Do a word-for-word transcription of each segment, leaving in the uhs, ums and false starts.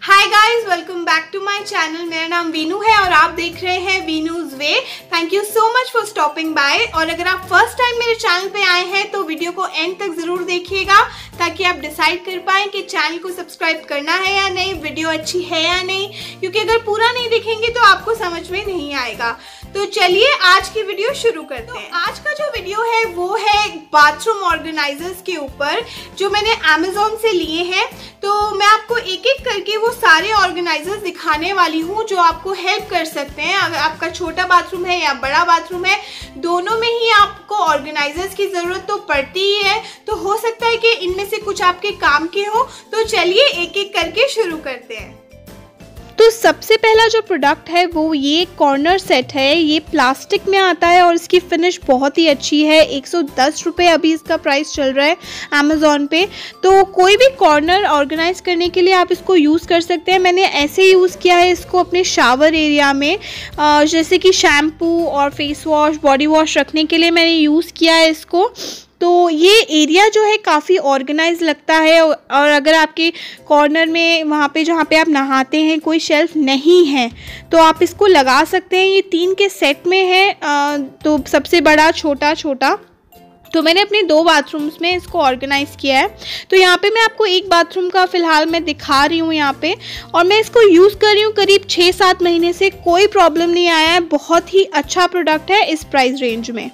Hi guys, welcome back to my channel. मेरा नाम वीनू है और आप देख रहे हैं Veenu's way. Thank you so much for stopping by. और अगर आप फर्स्ट टाइम मेरे चैनल पे आए हैं तो वीडियो को एंड तक जरूर देखिएगा ताकि आप डिसाइड कर पाएं कि चैनल को सब्सक्राइब करना है या नहीं, वीडियो अच्छी है या नहीं, क्योंकि अगर पूरा नहीं देखेंगे तो आपको समझ में नहीं आएगा। तो चलिए आज की वीडियो शुरू करते हैं। आज का जो वीडियो है वो है बाथरूम ऑर्गेनाइजर्स के ऊपर, जो मैंने अमेज़न से लिए हैं। तो मैं आपको एक एक करके वो सारे ऑर्गेनाइजर्स दिखाने वाली हूँ जो आपको हेल्प कर सकते हैं। अगर आपका छोटा बाथरूम है या बड़ा बाथरूम है, दोनों में ही आपको ऑर्गेनाइजर्स की ज़रूरत तो पड़ती ही है। तो हो सकता है कि इनमें से कुछ आपके काम के हो। तो चलिए एक एक करके शुरू करते हैं। तो सबसे पहला जो प्रोडक्ट है वो ये कॉर्नर सेट है। ये प्लास्टिक में आता है और इसकी फिनिश बहुत ही अच्छी है। एक सौ दस रुपये अभी इसका प्राइस चल रहा है अमेज़ॉन पे। तो कोई भी कॉर्नर ऑर्गेनाइज करने के लिए आप इसको यूज़ कर सकते हैं। मैंने ऐसे यूज़ किया है इसको अपने शावर एरिया में, जैसे कि शैम्पू और फेस वॉश, बॉडी वॉश रखने के लिए मैंने यूज़ किया है इसको। तो ये एरिया जो है काफ़ी ऑर्गेनाइज लगता है। और अगर आपके कॉर्नर में वहाँ पे जहाँ पे आप नहाते हैं कोई शेल्फ नहीं है तो आप इसको लगा सकते हैं। ये तीन के सेट में है, तो सबसे बड़ा, छोटा छोटा। तो मैंने अपने दो बाथरूम्स में इसको ऑर्गेनाइज़ किया है। तो यहाँ पे मैं आपको एक बाथरूम का फ़िलहाल मैं दिखा रही हूँ यहाँ पे, और मैं इसको यूज़ कर रही हूँ करीब छः सात महीने से। कोई प्रॉब्लम नहीं आया है। बहुत ही अच्छा प्रोडक्ट है इस प्राइस रेंज में।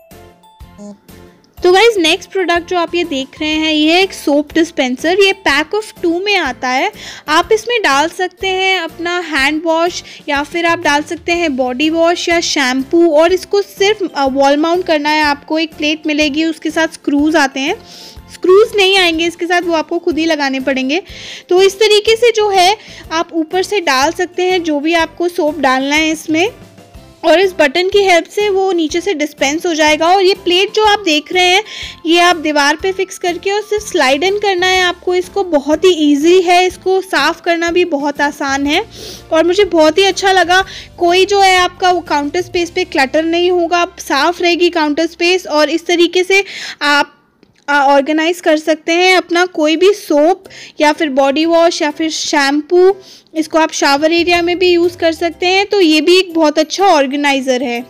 तो गाइज नेक्स्ट प्रोडक्ट जो आप ये देख रहे हैं ये है एक सोप डिस्पेंसर। ये पैक ऑफ टू में आता है। आप इसमें डाल सकते हैं अपना हैंड वॉश या फिर आप डाल सकते हैं बॉडी वॉश या शैम्पू। और इसको सिर्फ वॉल माउंट करना है। आपको एक प्लेट मिलेगी, उसके साथ स्क्रूज आते हैं। स्क्रूज नहीं आएंगे इसके साथ, वो आपको खुद ही लगाने पड़ेंगे। तो इस तरीके से जो है आप ऊपर से डाल सकते हैं जो भी आपको सोप डालना है इसमें, और इस बटन की हेल्प से वो नीचे से डिस्पेंस हो जाएगा। और ये प्लेट जो आप देख रहे हैं ये आप दीवार पे फिक्स करके और सिर्फ स्लाइड इन करना है आपको। इसको बहुत ही इजी है, इसको साफ़ करना भी बहुत आसान है और मुझे बहुत ही अच्छा लगा। कोई जो है आपका वो काउंटर स्पेस पे क्लटर नहीं होगा, साफ़ रहेगी काउंटर स्पेस। और इस तरीके से आप ऑर्गेनाइज कर सकते हैं अपना कोई भी सोप या फिर बॉडी वॉश या फिर शैम्पू। इसको आप शावर एरिया में भी यूज़ कर सकते हैं। तो ये भी एक बहुत अच्छा ऑर्गेनाइज़र है।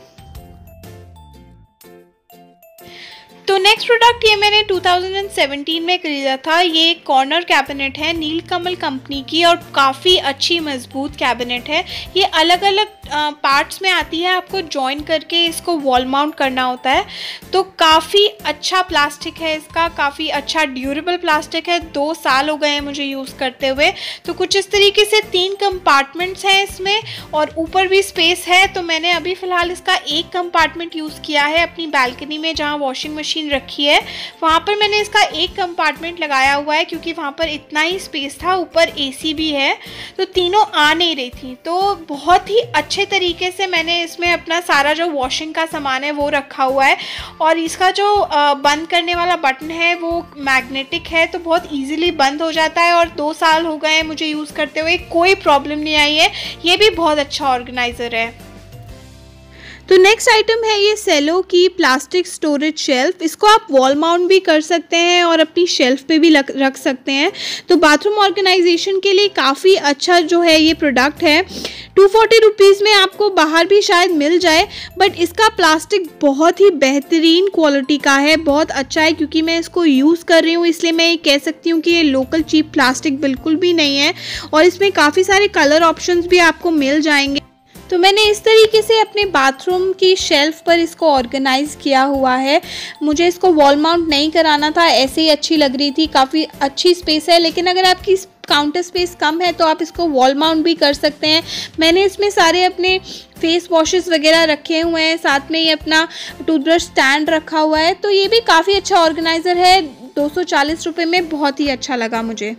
तो नेक्स्ट प्रोडक्ट ये मैंने दो हज़ार सत्रह में खरीदा था। ये एक कॉर्नर कैबिनेट है नीलकमल कंपनी की और काफ़ी अच्छी मजबूत कैबिनेट है। ये अलग अलग पार्ट्स में आती है, आपको जॉइन करके इसको वॉल माउंट करना होता है। तो काफ़ी अच्छा प्लास्टिक है इसका, काफ़ी अच्छा ड्यूरेबल प्लास्टिक है। दो साल हो गए हैं मुझे यूज़ करते हुए। तो कुछ इस तरीके से तीन कंपार्टमेंट्स हैं इसमें और ऊपर भी स्पेस है। तो मैंने अभी फ़िलहाल इसका एक कंपार्टमेंट यूज़ किया है अपनी बालकनी में, जहाँ वॉशिंग मशीन रखी है वहाँ पर मैंने इसका एक कंपार्टमेंट लगाया हुआ है, क्योंकि वहाँ पर इतना ही स्पेस था। ऊपर एसी भी है, तो तीनों आ नहीं रही थी। तो बहुत ही अच्छे तरीके से मैंने इसमें अपना सारा जो वॉशिंग का सामान है वो रखा हुआ है। और इसका जो बंद करने वाला बटन है वो मैग्नेटिक है, तो बहुत ईजिली बंद हो जाता है। और दो साल हो गए हैं मुझे यूज़ करते हुए, कोई प्रॉब्लम नहीं आई है। ये भी बहुत अच्छा ऑर्गेनाइज़र है। तो नेक्स्ट आइटम है ये सेलो की प्लास्टिक स्टोरेज शेल्फ। इसको आप वॉल माउंट भी कर सकते हैं और अपनी शेल्फ पे भी रख सकते हैं। तो बाथरूम ऑर्गेनाइजेशन के लिए काफ़ी अच्छा जो है ये प्रोडक्ट है। टू फोर्टी रुपीज़ में आपको बाहर भी शायद मिल जाए, बट इसका प्लास्टिक बहुत ही बेहतरीन क्वालिटी का है, बहुत अच्छा है। क्योंकि मैं इसको यूज़ कर रही हूँ इसलिए मैं ये कह सकती हूँ कि ये लोकल चीप प्लास्टिक बिल्कुल भी नहीं है। और इसमें काफ़ी सारे कलर ऑप्शंस भी आपको मिल जाएंगे। तो मैंने इस तरीके से अपने बाथरूम की शेल्फ पर इसको ऑर्गेनाइज़ किया हुआ है। मुझे इसको वॉल माउंट नहीं कराना था, ऐसे ही अच्छी लग रही थी। काफ़ी अच्छी स्पेस है, लेकिन अगर आपकी काउंटर स्पेस कम है तो आप इसको वॉल माउंट भी कर सकते हैं। मैंने इसमें सारे अपने फेस वॉशेस वगैरह रखे हुए हैं, साथ में ही अपना टूथब्रश स्टैंड रखा हुआ है। तो ये भी काफ़ी अच्छा ऑर्गेनाइज़र है। दो सौ चालीस रुपये में बहुत ही अच्छा लगा मुझे।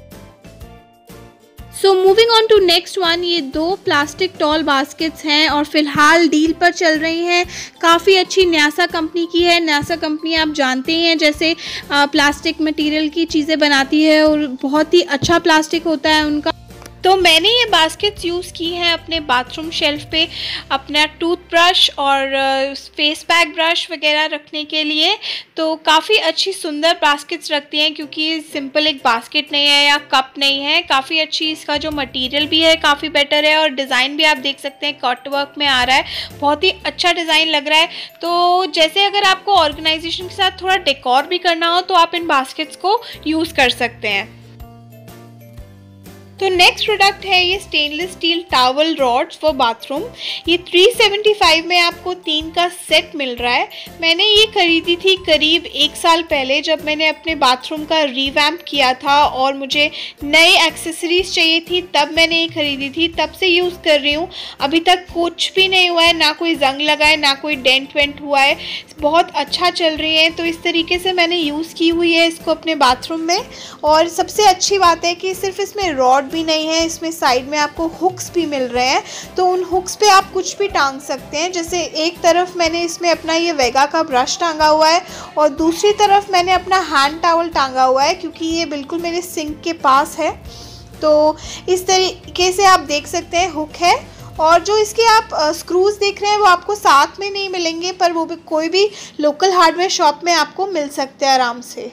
So moving on to next one, ये दो प्लास्टिक टॉल बास्केट्स हैं और फिलहाल डील पर चल रही हैं। काफ़ी अच्छी न्यासा कंपनी की है। न्यासा कंपनी आप जानते हैं जैसे प्लास्टिक मटेरियल की चीज़ें बनाती है और बहुत ही अच्छा प्लास्टिक होता है उनका। तो मैंने ये बास्केट्स यूज़ की हैं अपने बाथरूम शेल्फ पे अपना टूथब्रश और फेस पैक ब्रश वगैरह रखने के लिए। तो काफ़ी अच्छी सुंदर बास्केट्स रखती हैं, क्योंकि सिंपल एक बास्केट नहीं है या कप नहीं है, काफ़ी अच्छी इसका जो मटेरियल भी है काफ़ी बेटर है, और डिज़ाइन भी आप देख सकते हैं कट वर्क में आ रहा है, बहुत ही अच्छा डिज़ाइन लग रहा है। तो जैसे अगर आपको ऑर्गेनाइजेशन के साथ थोड़ा डेकोर भी करना हो तो आप इन बास्केट्स को यूज़ कर सकते हैं। तो नेक्स्ट प्रोडक्ट है ये stainless steel towel rods for bathroom. ये तीन सौ पचहत्तर में आपको तीन का सेट मिल रहा है। मैंने ये खरीदी थी करीब एक साल पहले, जब मैंने अपने बाथरूम का रिवैम्प किया था और मुझे नए एक्सेसरीज चाहिए थी, तब मैंने ये खरीदी थी। तब से यूज़ कर रही हूँ, अभी तक कुछ भी नहीं हुआ है, ना कोई जंग लगा है, ना कोई डेंट वेंट हुआ है, बहुत अच्छा चल रही है। तो इस तरीके से मैंने यूज़ की हुई है इसको अपने बाथरूम में। और सबसे अच्छी बात है कि सिर्फ इसमें रॉड भी नहीं है, इसमें साइड में आपको हुक्स भी मिल रहे हैं। तो उन हुक्स पे आप कुछ भी टांग सकते हैं। जैसे एक तरफ मैंने इसमें अपना ये वेगा का ब्रश टांगा हुआ है और दूसरी तरफ मैंने अपना हैंड टॉवल टांगा हुआ है, क्योंकि ये बिल्कुल मेरे सिंक के पास है। तो इस तरीके से आप देख सकते हैं हुक है। और जो इसके आप स्क्रूज देख रहे हैं वो आपको साथ में नहीं मिलेंगे, पर वो भी कोई भी लोकल हार्डवेयर शॉप में आपको मिल सकते हैं आराम से।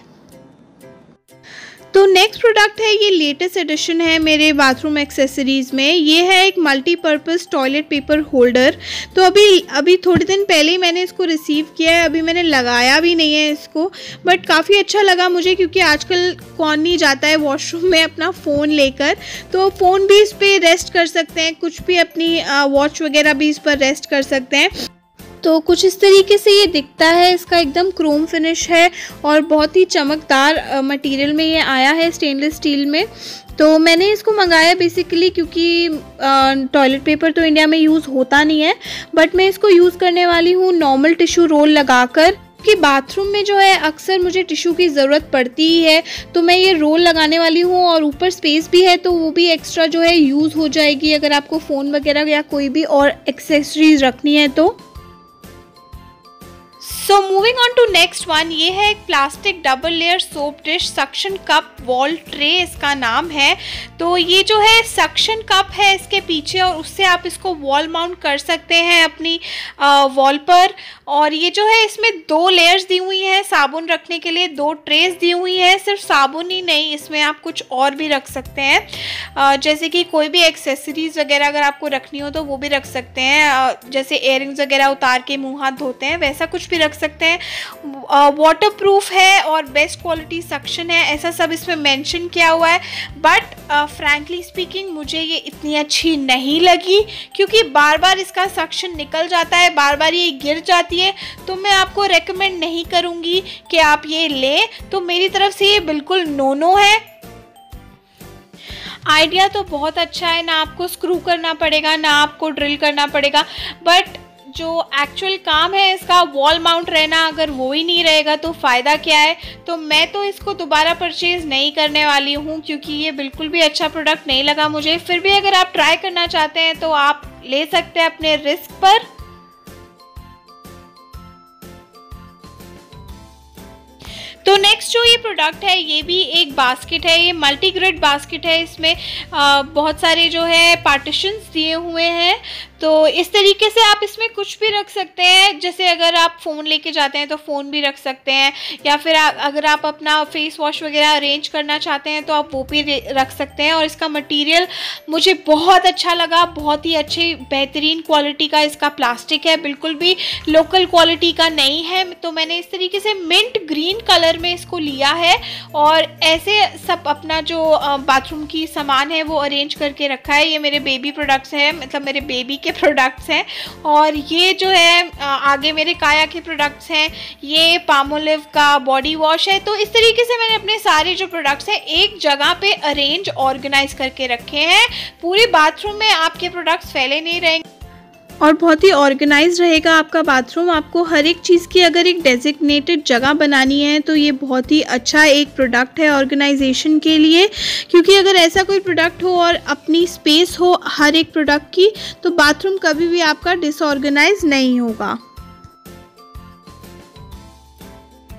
तो नेक्स्ट प्रोडक्ट है, ये लेटेस्ट एडिशन है मेरे बाथरूम एक्सेसरीज़ में। ये है एक मल्टीपर्पज़ टॉयलेट पेपर होल्डर। तो अभी अभी थोड़े दिन पहले ही मैंने इसको रिसीव किया है, अभी मैंने लगाया भी नहीं है इसको, बट काफ़ी अच्छा लगा मुझे, क्योंकि आजकल कौन नहीं जाता है वॉशरूम में अपना फ़ोन लेकर। तो फ़ोन भी इस पर रेस्ट कर सकते हैं, कुछ भी अपनी वॉच वगैरह भी इस पर रेस्ट कर सकते हैं। तो कुछ इस तरीके से ये दिखता है, इसका एकदम क्रोम फिनिश है और बहुत ही चमकदार मटेरियल में ये आया है स्टेनलेस स्टील में। तो मैंने इसको मंगाया बेसिकली क्योंकि टॉयलेट पेपर तो इंडिया में यूज़ होता नहीं है, बट मैं इसको यूज़ करने वाली हूँ नॉर्मल टिश्यू रोल लगाकर, कि बाथरूम में जो है अक्सर मुझे टिश्यू की ज़रूरत पड़ती ही है। तो मैं ये रोल लगाने वाली हूँ और ऊपर स्पेस भी है, तो वो भी एक्स्ट्रा जो है यूज़ हो जाएगी अगर आपको फ़ोन वगैरह या कोई भी और एक्सेसरीज रखनी है तो। So moving on to next one, ये है एक plastic double layer soap dish suction cup wall tray, इसका नाम है। तो ये जो है सक्शन कप है इसके पीछे, और उससे आप इसको वॉल माउंट कर सकते हैं अपनी वॉल पर। और ये जो है इसमें दो लेयर्स दी हुई हैं साबुन रखने के लिए, दो ट्रेस दी हुई हैं। सिर्फ साबुन ही नहीं, इसमें आप कुछ और भी रख सकते हैं, uh, जैसे कि कोई भी एक्सेसरीज वगैरह अगर आपको रखनी हो तो वो भी रख सकते हैं। uh, जैसे इयररिंग्स वगैरह उतार के मुँह हाथ धोते हैं, वैसा कुछ भी रख सकते हैं। वाटर प्रूफ है और बेस्ट क्वालिटी सक्शन है, ऐसा सब इसमें मेंशन किया हुआ है। बट फ्रैंकली स्पीकिंग मुझे ये इतनी अच्छी नहीं लगी, क्योंकि बार बार इसका सक्शन निकल जाता है, बार बार ये गिर जाती है। तो मैं आपको रेकमेंड नहीं करूँगी कि आप ये लें। तो मेरी तरफ से ये बिल्कुल नो नो है। आइडिया तो बहुत अच्छा है, ना आपको स्क्रू करना पड़ेगा ना आपको ड्रिल करना पड़ेगा, बट जो एक्चुअल काम है इसका वॉल माउंट रहना, अगर वो ही नहीं रहेगा तो फ़ायदा क्या है। तो मैं तो इसको दोबारा परचेज़ नहीं करने वाली हूँ, क्योंकि ये बिल्कुल भी अच्छा प्रोडक्ट नहीं लगा मुझे। फिर भी अगर आप ट्राई करना चाहते हैं तो आप ले सकते हैं अपने रिस्क पर। तो नेक्स्ट जो ये प्रोडक्ट है ये भी एक बास्केट है, ये मल्टी ग्रिड बास्केट है। इसमें आ, बहुत सारे जो है पार्टीशंस दिए हुए हैं। तो इस तरीके से आप इसमें कुछ भी रख सकते हैं, जैसे अगर आप फ़ोन लेके जाते हैं तो फ़ोन भी रख सकते हैं, या फिर आ, अगर आप अपना फेस वॉश वगैरह अरेंज करना चाहते हैं तो आप वो भी रख सकते हैं। और इसका मटेरियल मुझे बहुत अच्छा लगा, बहुत ही अच्छी बेहतरीन क्वालिटी का इसका प्लास्टिक है, बिल्कुल भी लोकल क्वालिटी का नहीं है। तो मैंने इस तरीके से मिंट ग्रीन कलर में इसको लिया है और ऐसे सब अपना जो बाथरूम की सामान है वो अरेंज करके रखा है। ये मेरे बेबी प्रोडक्ट्स हैं, मतलब मेरे बेबी के प्रोडक्ट्स हैं। और ये जो है आगे मेरे काया के प्रोडक्ट्स हैं, ये पामोलिव का बॉडी वॉश है। तो इस तरीके से मैंने अपने सारे जो प्रोडक्ट्स हैं एक जगह पे अरेंज ऑर्गेनाइज करके रखे हैं। पूरे बाथरूम में आपके प्रोडक्ट्स फैले नहीं रहेंगे और बहुत ही ऑर्गेनाइज रहेगा आपका बाथरूम। आपको हर एक चीज़ की अगर एक डेजिग्नेटेड जगह बनानी है तो ये बहुत ही अच्छा एक प्रोडक्ट है ऑर्गेनाइजेशन के लिए, क्योंकि अगर ऐसा कोई प्रोडक्ट हो और अपनी स्पेस हो हर एक प्रोडक्ट की तो बाथरूम कभी भी आपका डिसऑर्गेनाइज नहीं होगा।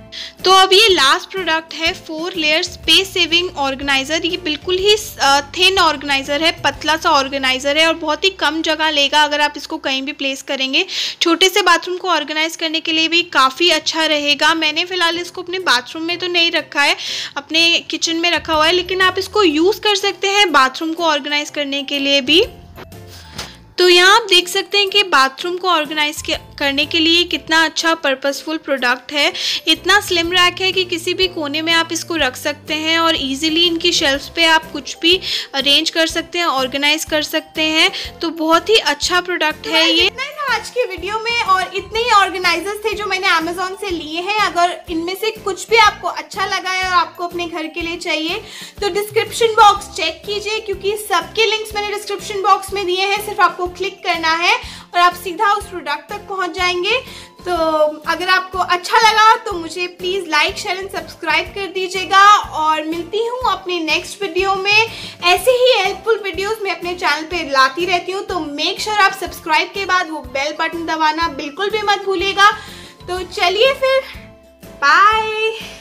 तो अब ये लास्ट प्रोडक्ट है four layer space saving organiser. ये बिल्कुल ही थिन ऑर्गेनाइज़र है, पतला सा ऑर्गेनाइज़र है और बहुत ही कम जगह लेगा अगर आप इसको कहीं भी प्लेस करेंगे। छोटे से बाथरूम को ऑर्गेनाइज करने के लिए भी काफ़ी अच्छा रहेगा। मैंने फ़िलहाल इसको अपने बाथरूम में तो नहीं रखा है, अपने किचन में रखा हुआ है, लेकिन आप इसको यूज़ कर सकते हैं बाथरूम को ऑर्गेनाइज करने के लिए भी। तो यहाँ आप देख सकते हैं कि बाथरूम को ऑर्गेनाइज करने के लिए कितना अच्छा पर्पसफुल प्रोडक्ट है। इतना स्लिम रैक है कि किसी भी कोने में आप इसको रख सकते हैं और इजीली इनकी शेल्फ्स पे आप कुछ भी अरेंज कर सकते हैं, ऑर्गेनाइज कर सकते हैं। तो बहुत ही अच्छा प्रोडक्ट है ये। इतना ही था आज की वीडियो में और इतने ही ऑर्गेनाइजर्स थे जो मैंने अमेजोन से लिए हैं। अगर इनमें से कुछ भी आपको अच्छा लगा है और आपको अपने घर के लिए चाहिए तो डिस्क्रिप्शन बॉक्स चेक कीजिए, क्योंकि सबके लिंक्स मैंने डिस्क्रिप्शन बॉक्स में दिए हैं। सिर्फ आपको क्लिक करना है और आप सीधा उस प्रोडक्ट तक पहुंच जाएंगे। तो अगर आपको अच्छा लगा तो मुझे please like share and subscribe कर दीजिएगा और मिलती हूँ अपने नेक्स्ट वीडियो में। ऐसे ही हेल्पफुल वीडियोस मैं अपने चैनल पे लाती रहती हूँ, तो मेक श्योर आप सब्सक्राइब के बाद वो बेल बटन दबाना बिल्कुल भी मत भूलिएगा। तो चलिए फिर, बाय।